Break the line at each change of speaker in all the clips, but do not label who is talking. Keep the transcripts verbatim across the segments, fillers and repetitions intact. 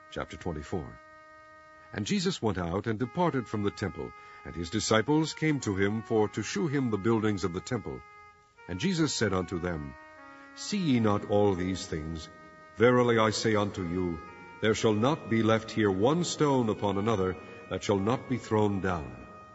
Chapter twenty-four. And Jesus went out and departed from the temple, and his disciples came to him for to shew him the buildings of the temple. And Jesus said unto them, See ye not all these things? Verily I say unto you, there shall not be left here one stone upon another that shall not be thrown down.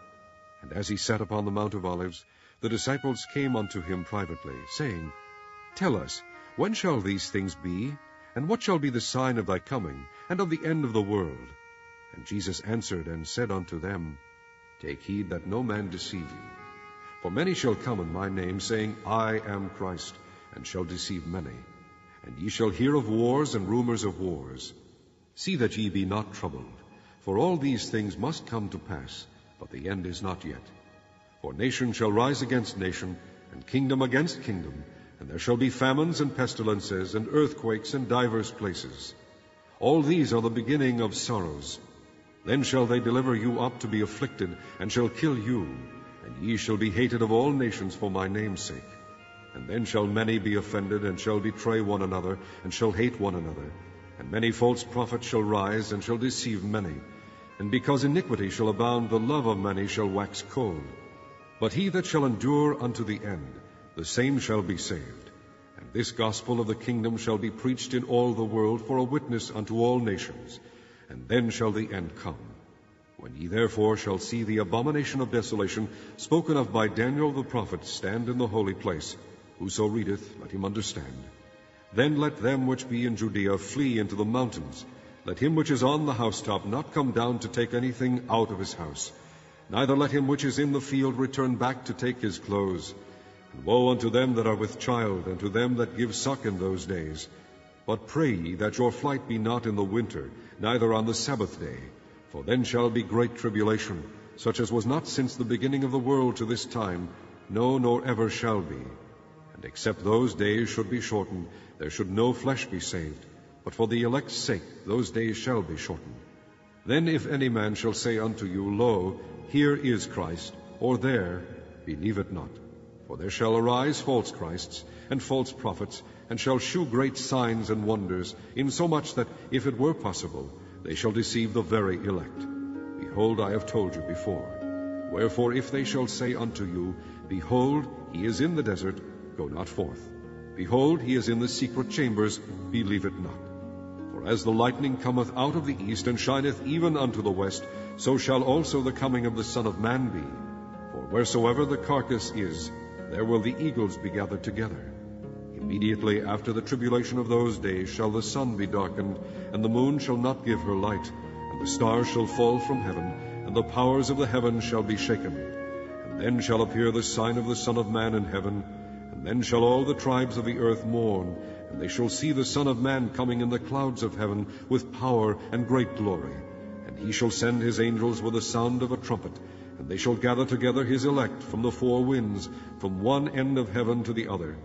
And as he sat upon the Mount of Olives, the disciples came unto him privately, saying, Tell us, when shall these things be? And what shall be the sign of thy coming, and of the end of the world? And Jesus answered and said unto them, Take heed that no man deceive you. For many shall come in my name, saying, I am Christ, and shall deceive many. And ye shall hear of wars and rumors of wars. See that ye be not troubled, for all these things must come to pass, but the end is not yet. For nation shall rise against nation, and kingdom against kingdom, and there shall be famines and pestilences, and earthquakes in divers places. All these are the beginning of sorrows. Then shall they deliver you up to be afflicted, and shall kill you, and ye shall be hated of all nations for my name's sake. And then shall many be offended, and shall betray one another, and shall hate one another. And many false prophets shall rise, and shall deceive many. And because iniquity shall abound, the love of many shall wax cold. But he that shall endure unto the end, the same shall be saved. And this gospel of the kingdom shall be preached in all the world for a witness unto all nations. And then shall the end come. When ye therefore shall see the abomination of desolation, spoken of by Daniel the prophet, stand in the holy place, whoso readeth, let him understand. Then let them which be in Judea flee into the mountains. Let him which is on the housetop not come down to take anything out of his house. Neither let him which is in the field return back to take his clothes. And woe unto them that are with child, and to them that give suck in those days. But pray ye that your flight be not in the winter, neither on the Sabbath day. For then shall be great tribulation, such as was not since the beginning of the world to this time, no, nor ever shall be. And except those days should be shortened, there should no flesh be saved. But for the elect's sake those days shall be shortened. Then if any man shall say unto you, Lo, here is Christ, or there, believe it not. For there shall arise false Christs, and false prophets, and shall shew great signs and wonders, insomuch that, if it were possible, they shall deceive the very elect. Behold, I have told you before. Wherefore, if they shall say unto you, Behold, he is in the desert, go not forth. Behold, he is in the secret chambers, believe it not. For as the lightning cometh out of the east, and shineth even unto the west, so shall also the coming of the Son of Man be. For wheresoever the carcass is, there will the eagles be gathered together. Immediately after the tribulation of those days shall the sun be darkened, and the moon shall not give her light, and the stars shall fall from heaven, and the powers of the heavens shall be shaken. And then shall appear the sign of the Son of Man in heaven, and then shall all the tribes of the earth mourn, and they shall see the Son of Man coming in the clouds of heaven with power and great glory. And he shall send his angels with the sound of a trumpet, and they shall gather together his elect from the four winds, from one end of heaven to the other.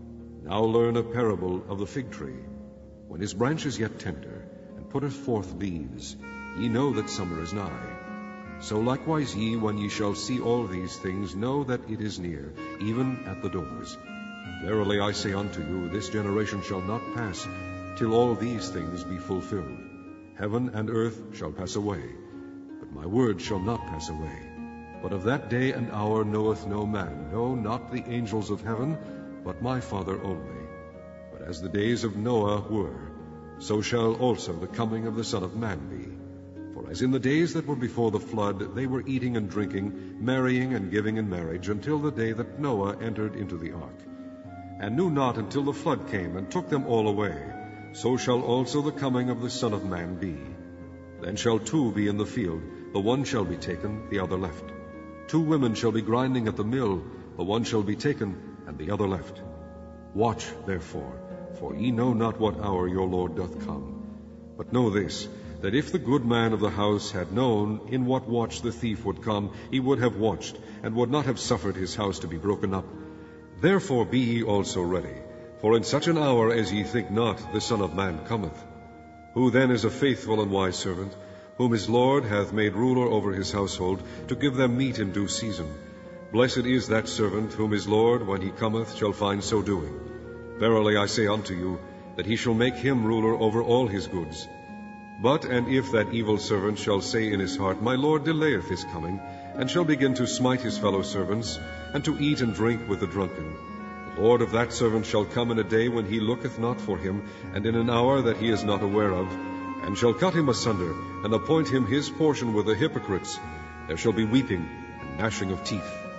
Now learn a parable of the fig tree. When his branch is yet tender, and putteth forth leaves, ye know that summer is nigh. So likewise ye, when ye shall see all these things, know that it is near, even at the doors. Verily I say unto you, this generation shall not pass, till all these things be fulfilled. Heaven and earth shall pass away, but my word shall not pass away. But of that day and hour knoweth no man, no, not the angels of heaven, but my Father only. But as the days of Noah were, so shall also the coming of the Son of Man be. For as in the days that were before the flood, they were eating and drinking, marrying and giving in marriage, until the day that Noah entered into the ark, and knew not until the flood came and took them all away, so shall also the coming of the Son of Man be. Then shall two be in the field, the one shall be taken, the other left. Two women shall be grinding at the mill, the one shall be taken, and the other left. Watch, therefore, for ye know not what hour your Lord doth come. But know this, that if the good man of the house had known in what watch the thief would come, he would have watched, and would not have suffered his house to be broken up. Therefore be ye also ready, for in such an hour as ye think not, the Son of Man cometh. Who then is a faithful and wise servant, whom his Lord hath made ruler over his household, to give them meat in due season? Blessed is that servant, whom his Lord, when he cometh, shall find so doing. Verily I say unto you, that he shall make him ruler over all his goods. But and if that evil servant shall say in his heart, My Lord delayeth his coming, and shall begin to smite his fellow servants, and to eat and drink with the drunken, the Lord of that servant shall come in a day when he looketh not for him, and in an hour that he is not aware of, and shall cut him asunder, and appoint him his portion with the hypocrites. There shall be weeping and gnashing of teeth.